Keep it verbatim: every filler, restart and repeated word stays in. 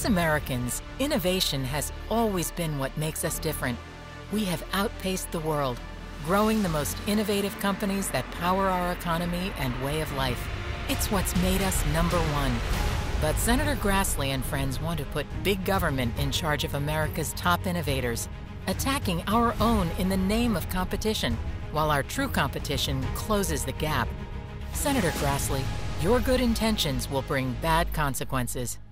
As Americans, innovation has always been what makes us different. We have outpaced the world, growing the most innovative companies that power our economy and way of life. It's what's made us number one. But Senator Grassley and friends want to put big government in charge of America's top innovators, attacking our own in the name of competition, while our true competition closes the gap. Senator Grassley, your good intentions will bring bad consequences.